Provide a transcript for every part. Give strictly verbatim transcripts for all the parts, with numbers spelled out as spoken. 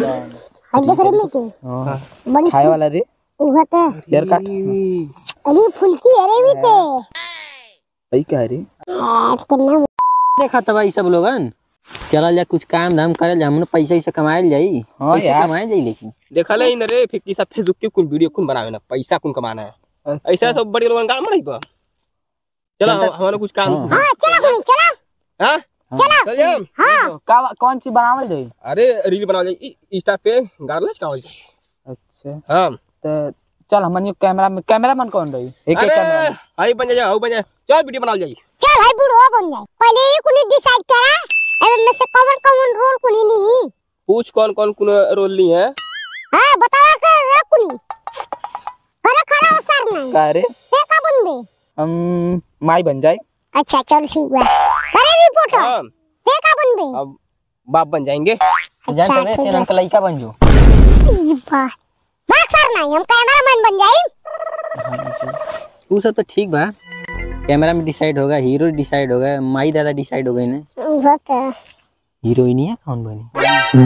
हां देख रे मिते हां बड़ी खाए वाला रे उहता हेयर कट अरे फुलकी अरे मिते भाई क्या रे कितना देखा तब ई सब लोगन चला जा कुछ काम धाम करे जा हमने पैसा इसे कमाएल जाई हां यार कमाएल जाई लेकिन देखा ले इन रे फिफ्टी सब फेसबुक के कुल वीडियो कुल बनावे ना पैसा कुल कमाना है ऐसा सब बड़े लोगन काम रही बा चला हमारा कुछ काम हां चला चला हां चला चल जा हां का कौन सी बनावल जाई अरे रील बनावल जाई इंस्टा पे गार्लिश कावल जाई अच्छा हां तो चल हमन कैमरा में कैमरामैन कौन रही एक एक कैमरा आई बन जा आओ बन जा चल वीडियो बनावल जाई चल हाय बुढ़ो बन जाए पहले ही कुनी डिसाइड करा एवं में से कौन कौन रोल कुनी ली पूछ कौन कौन कुन रोल ली है हां बता कर रे कुनी खरा खरा असर नहीं का रे ते का बनबे हम माई बन जाए अच्छा चल ठीक है करे रिपोर्ट हां ते का बनबे अब बाप बन जाएंगे जान तो रे सेन का लड़का बन जो वाह बात सर नहीं हम कैमरामैन बन जाए तू सब तो ठीक बा कैमरा में डिसाइड होगा हीरो डिसाइड होगा माई दादा डिसाइड हो गई ना बहुत हीरोइन है कौन बनी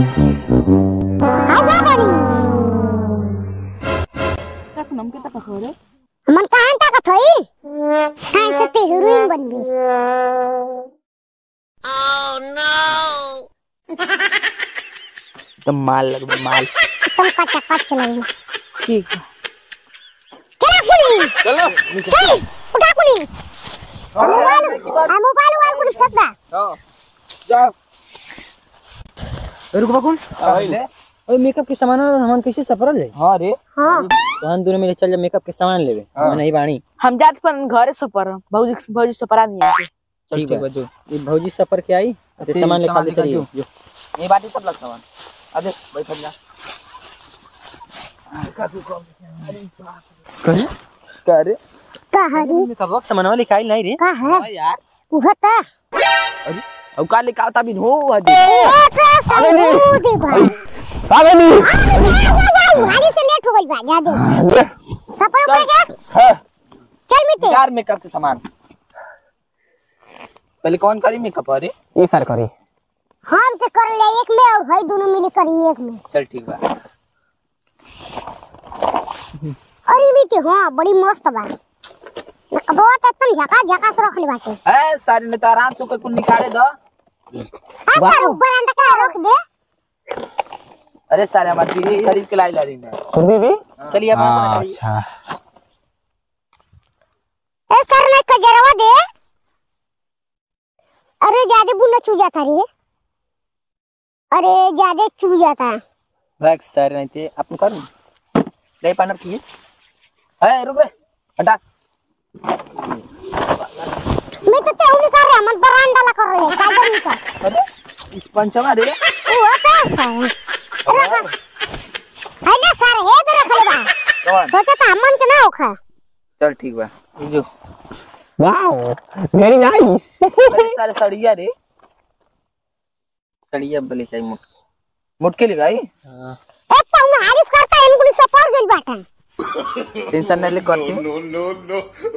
आजा बनी तक नम के तक हो रे मन कहां तक थई काहे से ते हीरोइन बनबी ओह नो तो माल लगबे माल तुम कच्चा कच्चा लगबे ठीक है चला कुनी चलो चल उठा कुनी मोबाइल आ मोबाइल वाल कुनी फेंक दा हां जा रुक बकुन ओए मेकअप के सामान हमन कैसे सफरल है हां रे हां तो हम दोनों मिले चल जा मेकअप के सामान लेबे मैं नहीं बाणी हम जात पर घरे सफर भौजी भौजी सफरा नहीं है ठीक है बजो ये भौजी सफर के आई ते सामान ले खा ले चलियो ये बाटी सब लग सामान अबे बैठ जा करे करे कहारी मेकअप बॉक्स सामान वाली काई नहीं रे का है यार उहता अरे अब का ले काता भी हो दे आगे नहीं दे भाई आगे नहीं हाली से लेट हो गई बा जा दे सफर ऊपर क्या हां चल मिते यार मेकअप के सामान पहले कौन करी मेकअप अरे ये सर करी हम तो कर ले एक में और भाई दोनों मिले करी एक में चल ठीक बा अरे मिते हां बड़ी मस्त बा बहुत एकदम झका झका से रख ले बाटे ए सारी ने तो आराम से कुछ निकाले दो आ सर ऊपर अंडा का रख दे अरे सारे हमारी दीदी खरीद के लाई ला रही है दीदी चलिए आप अच्छा ए सर ने कजरवा दे अरे ज्यादा बुना चू जाता रे अरे ज्यादा चू जाता रख सर नहीं थे अपन कर ले पानर की ए रुक रे हटा मैं तो तेउनी कर रहा मन बरांडा ला कर रहे का जरूर कर अरे इस पंचमा रे ओ कैसा है अरे सर हे तो रख ले बा कौन सोचा था मन के ना होखा चल ठीक बा जो वाओ वेरी नाइस अरे सारे सड़िया रे सड़िया बले चाहिए मुट मुट के लगाई हां ए पाउना हालिस करता है इनको सफर गेल बाटा टेंशन नहीं ले करती नो नो नो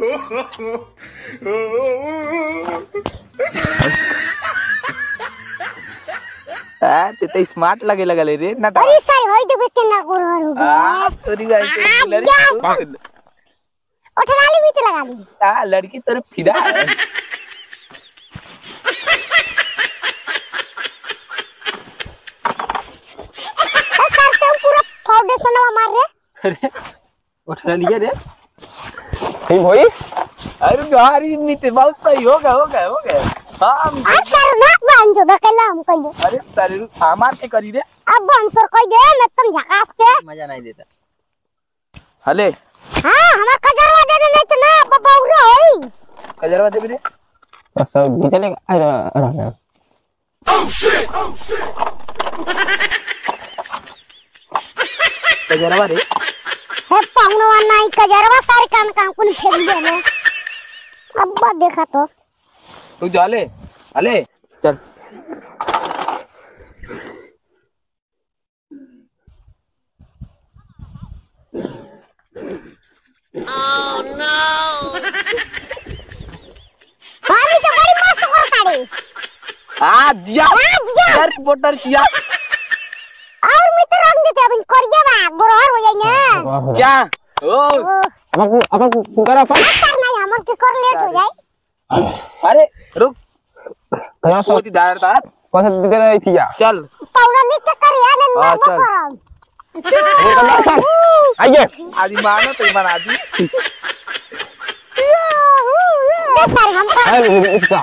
आ ते तो स्मार्ट लगे लगा ले रे ना अरे सर होई दे बेटे ना गोरहर हो गया आ तोरी गाय के लड़की उठलाली भी तो लगा ली आ लड़की तेरे फिदा है सर तो पूरा फाउंडेशन मार रे अरे उठला लिया रे ठीक होई अरे गाड़ी नीचे बहुत सही होगा होगा होगा हां सर नाक बांध दो दकेला हम कर दो अरे सर सामान के करी रे अब बंद कर कोई दे न तुम झकास के मजा नहीं देता हले हां हमार कजरवा दे दे नहीं तो ना बबौरा होई कजरवा दे रे सब चलेगा अरे अरे ओह शिट ओह शिट कजरवा रे है पाउनवा नहीं कजरवा सारे काम काम कुल फेल दे ने अब्बा देखा तो तू जा ले अले चल ओह नो अभी तो बड़ी मस्त करता रे आ जिया आ जिया रिपोर्टर जिया और मित्र ते अभी कर के बा गोरहर हो जाई ना क्या ओ अपन अपन कर अपन सर नहीं हमन के कर लेट हो जाई अरे रुक कहां से होती दार दार कौन सा दे रही थी यार चल पौना मिट कर या ना हाँ, मत चल। करम सर आइए आदि मानो तो बना दी दे सर हम कर अरे इसका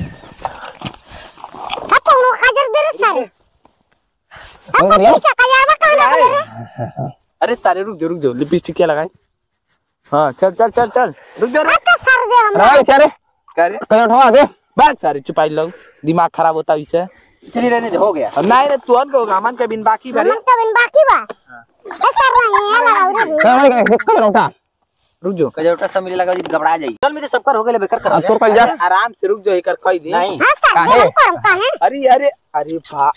अपन काजर दे सर अंदर यार क्या काजर में कहना अरे सारे रुक जाओ रुक जाओ लिपस्टिक क्या लगाए हाँ चल चल चल चल रुक जाओ रुक का सर दे हम अरे क्या रे करे कलर उठवा दे बात सारे चुपाई लो दिमाग खराब होता इससे चली रहने दे हो गया नहीं रे तू अन होगा मन के बिन बाकी भरे हमन के बिन बाकी बा ए सर नहीं है लगाओ रे कलर कलर उठा रुक जाओ कजौटा सब मिले लगा जी घबरा जाई चल मेरे सबकर हो गए बेकर कर तोर कल जा आराम से रुक जाओ कर कोई दी नहीं हां सर दे हम करम का है अरे अरे अरे भा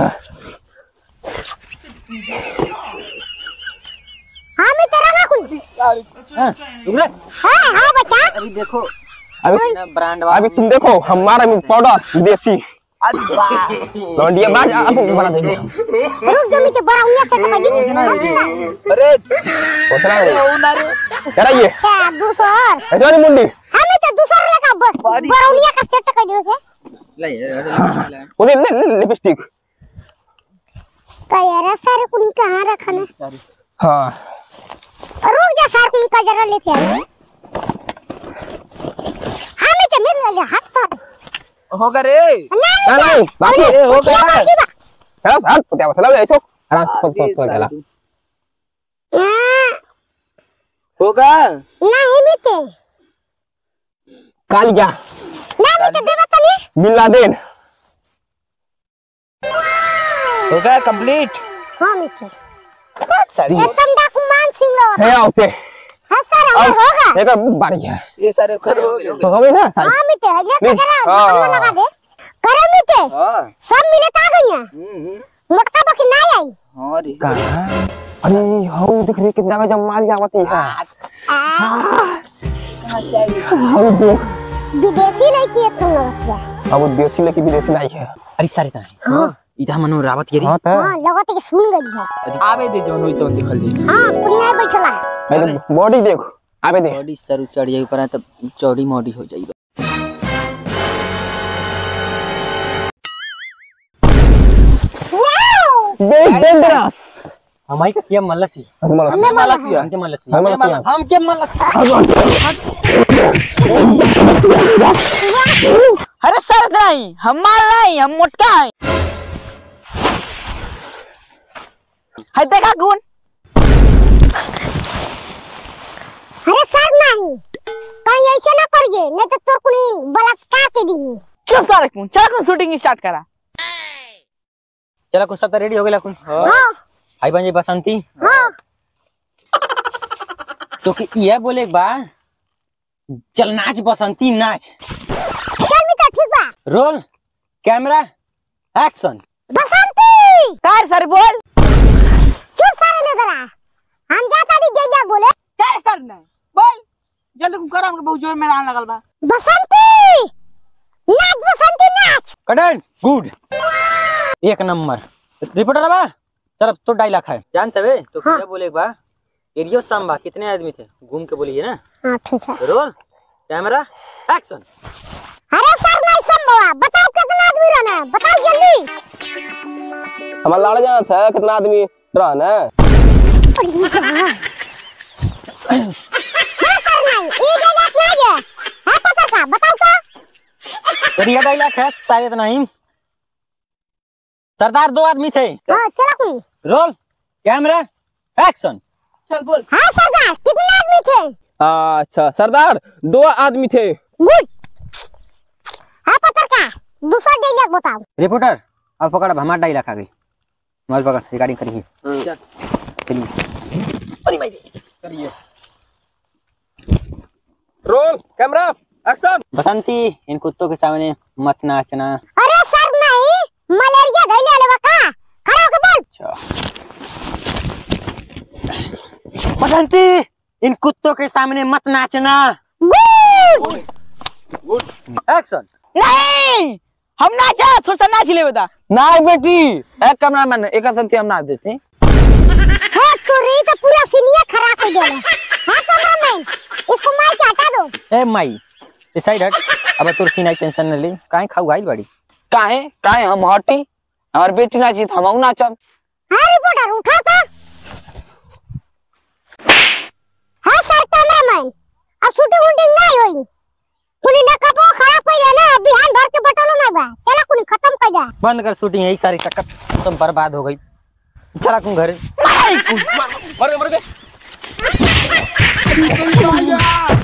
हां मैं तेरा ना कुछ रुक रे हां हां बच्चा अभी देखो अभी ना ब्रांड वाला अभी तुम देखो हमारा में पाउडर विदेशी अरे वाह लौंडिया बाज अब बना देंगे रुक जो मैं बराउनिया से टका दी अरे कोसरा रे ओ ना रे क्या ये अच्छा दूसर ऐसा नहीं मुंडी हमें तो दूसर लगा बराउनिया का सेट टका दे के ले वो ले ले लिपस्टिक का यार सर कुन कहां रखना हां रुक जा सर कुन का जरा लेके आ हमें तो मिल गया हट सर होगा रे नहीं नहीं बाकी ए हो गया है सर पुतिया मसला है ऐसो आराम पक पक पक गला होगा नहीं मिटे काल जा नहीं मिटे दे बता नहीं बिन लादेन होगा कंप्लीट हां मिटे सारी एकदम डाकू मान सिंह लो है आते हां सर अब होगा एक बारी है ये सारे कर हो गए तो हो गई ना सारी हां मिटे हजे नहीं, का जरा हाँ। बटन लगा दे करे मिटे हां सब मिले ता गईया हम्म मोटका बकी ना आई हां रे कहां अरे हो देख रे कितना का जमाल जावती है हम देख विदेशी लड़की है तुम लोग क्या अब देसी लेके विदेशी लाई है अरे सारे ता हां इधा मनो रावत ये हां था हां लगत है कि सुन गई है आवे दे जो होई तो दिखल दे हां पुनिया बैठला पहले बॉडी देखो आबे दे बॉडी सर चढ़ जाई ऊपर तब चौड़ी मोड़ी हो जाई डेंजरस हमाई का किया मलसी हमारा हमें मलसी हमके मलसी हमारा हम के मलसी अरे सर नहीं हम माल नहीं हम मोटका है हाय देखा गुण अरे सर नहीं कहीं ऐसे ना करिए नहीं तो तोर कुनी बलात्कार के दी चुप सारे कुन चल कुन शूटिंग स्टार्ट करा चला कुछ सब रेडी हो गया कुछ हां आई बन जाई बसंती हां तो कि ये बोले बा चल नाच बसंती नाच चल भी तो ठीक बा रोल कैमरा एक्शन बसंती कार सर बोल चुप सारे ले जरा हम जाता दी जइया बोले कार सर नहीं बोल जल्दी कुन करा हमके बहुत जोर में आने लगल बा बसंती नाच बसंती नाच कटन गुड एक नंबर रिपोर्टर बा चल अब तो डायलॉग है जानते बे तो हाँ। क्या बोले बा एरियो सांबा कितने आदमी थे घूम के बोलिए ना हां ठीक है रोल कैमरा एक्शन अरे सर नहीं संभवा बताओ कितना आदमी रहना है बताओ जल्दी हमारा लाड़ जाना था कितना आदमी रहना हां सर नहीं ये डायलॉग नहीं है हां पता का बताओ का बढ़िया डायलॉग है शायद नहीं सरदार दो आदमी थे हां चला कुनी रोल कैमरा एक्शन चल बोल हां सरदार कितने आदमी थे अच्छा सरदार दो आदमी थे गुड हां पता का दूसरा डायलॉग बताओ रिपोर्टर अब पकड़ अब हमारा डायलॉग आ गई मोबाइल पकड़ रिकॉर्डिंग करिए करिए रोल कैमरा एक्शन बसंती इन कुत्तों के सामने मत नाचना अरे सर नहीं मलेरिया गइले लेवा का खड़ा होके बोल बसंती इन कुत्तों के सामने मत नाचना गुड गुड एक्शन नहीं हम नाचा थोड़ा सा नाच ले बता ना बेटी एक कैमरामैन एक संती हम ना देते कोई देला। हां कैमरामैन इसको मार के हटा दो। ए माई इस साइड हट। अब तोर सीना टेंशन न ले काहे खाऊ आइल बाड़ी काहे काहे हम हटी हमार बेटी नाची त हमहु नाचब। हां रिपोर्टर उठा तो। हां सर कैमरामैन अब शूटिंग वूटिंग नहीं होई। कुनी ना कपो खराब कर दे ना बिहान भर के बटलो ना बा। चला कुनी खत्म कर जा। बंद कर शूटिंग एक सारी चक्कर तुम बर्बाद हो गई। चला तुम घर मर गए मर गए